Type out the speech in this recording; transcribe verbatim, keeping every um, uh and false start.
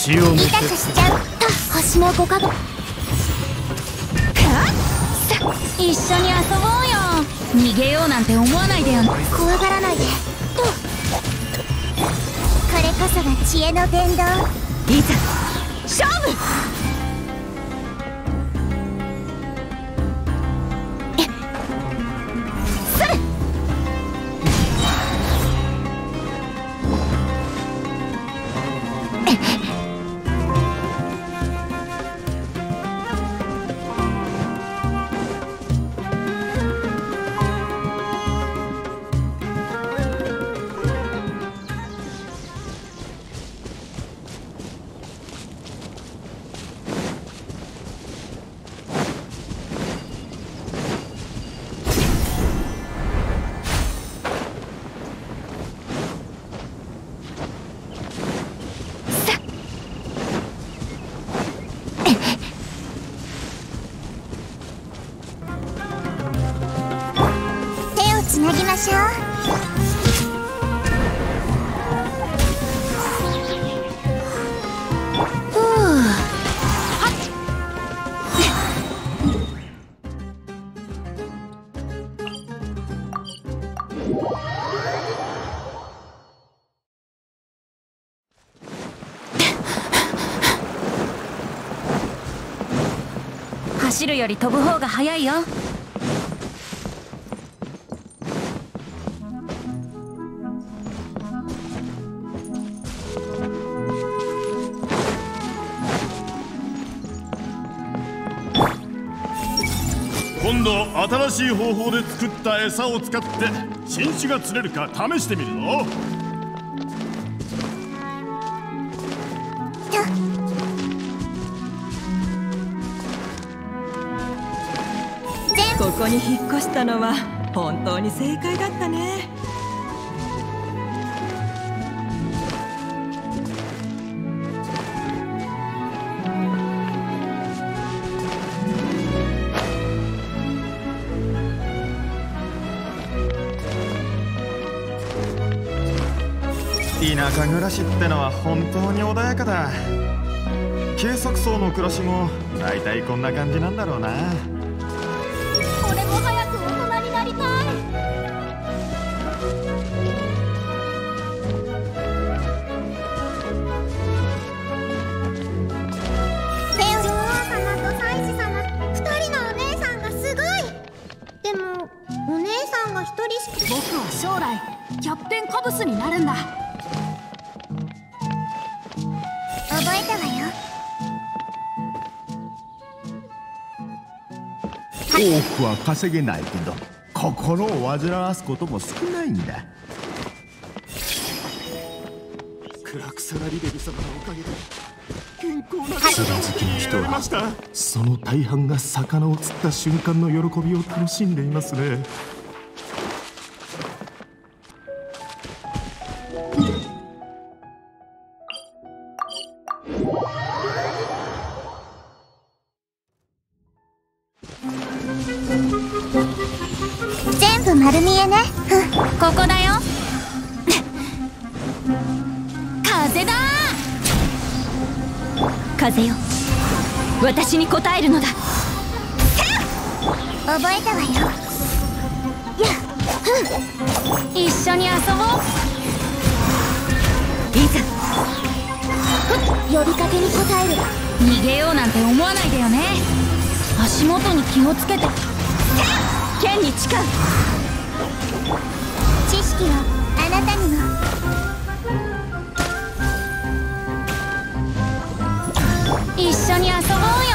血を向け痛くしちゃうと星のご加護。 一緒に遊ぼうよ。逃げようなんて思わないでよ。 怖がらないでと。これこそが知恵の伝道。 いざ勝負。 つなぎましょう。ふう。 走るより飛ぶ方が早いよ。 今度新しい方法で作った餌を使って新種が釣れるか試してみるぞ。 ここに引っ越したのは本当に正解だったね。 田舎暮らしってのは本当に穏やかだ。計測層の暮らしも大体こんな感じなんだろうな。 俺も早く大人になりたい。女王様と祭司様、二人のお姉さんがすごい。でもお姉さんが一人しか。 僕は将来キャプテンカブスになるんだ。 覚えたわよ。 多くは稼げないけど心を煩わすことも少ないんだ。 クラクサラリベル様のおかげで健康な釣り好きの人はその大半が魚を釣った瞬間の喜びを楽しんでいますね。 全部丸見えね。 ここだよ。風だ。風よ、私に応えるのだ。 覚えたわよ。やっ、 一緒に遊ぼう。いざ呼びかけに応える。 逃げようなんて思わないでよね。足元に気をつけて。剣に誓う。 知識をあなたにも。 一緒に遊ぼうよ。